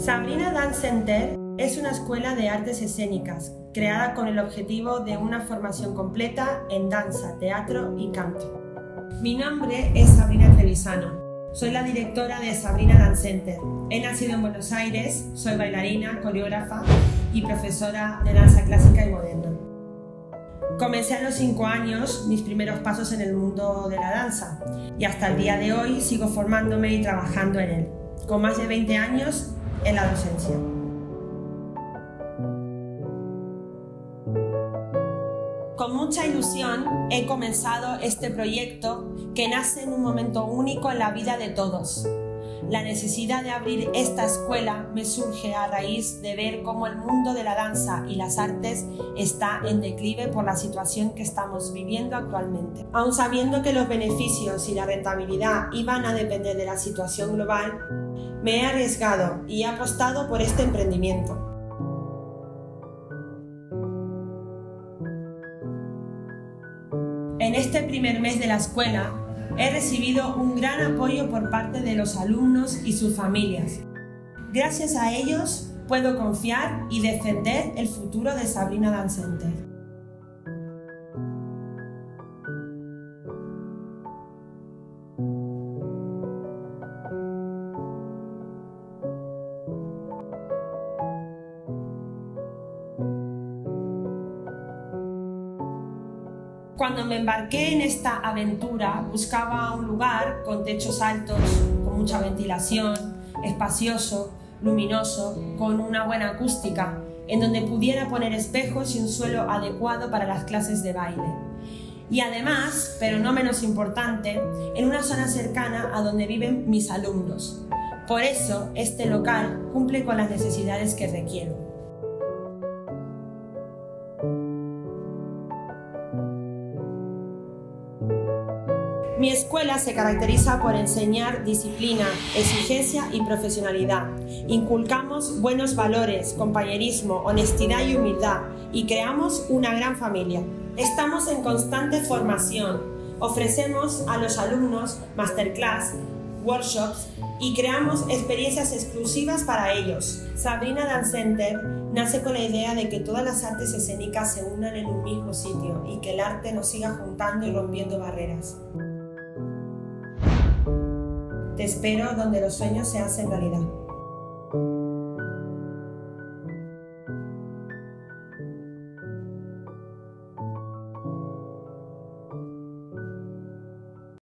Sabrina Dance Center es una escuela de artes escénicas creada con el objetivo de una formación completa en danza, teatro y canto. Mi nombre es Sabrina Trevisano. Soy la directora de Sabrina Dance Center. He nacido en Buenos Aires, soy bailarina, coreógrafa y profesora de danza clásica y moderna. Comencé a los 5 años mis primeros pasos en el mundo de la danza y hasta el día de hoy sigo formándome y trabajando en él, con más de 20 años en la docencia. Con mucha ilusión he comenzado este proyecto que nace en un momento único en la vida de todos. La necesidad de abrir esta escuela me surge a raíz de ver cómo el mundo de la danza y las artes está en declive por la situación que estamos viviendo actualmente. Aun sabiendo que los beneficios y la rentabilidad iban a depender de la situación global, me he arriesgado y he apostado por este emprendimiento. En este primer mes de la escuela, he recibido un gran apoyo por parte de los alumnos y sus familias. Gracias a ellos, puedo confiar y defender el futuro de Sabrina Dance Center. Cuando me embarqué en esta aventura, buscaba un lugar con techos altos, con mucha ventilación, espacioso, luminoso, con una buena acústica, en donde pudiera poner espejos y un suelo adecuado para las clases de baile. Y además, pero no menos importante, en una zona cercana a donde viven mis alumnos. Por eso, este local cumple con las necesidades que requiero. Mi escuela se caracteriza por enseñar disciplina, exigencia y profesionalidad. Inculcamos buenos valores, compañerismo, honestidad y humildad y creamos una gran familia. Estamos en constante formación. Ofrecemos a los alumnos masterclass, workshops y creamos experiencias exclusivas para ellos. Sabrina Dance Center nace con la idea de que todas las artes escénicas se unan en un mismo sitio y que el arte nos siga juntando y rompiendo barreras. Te espero donde los sueños se hacen realidad.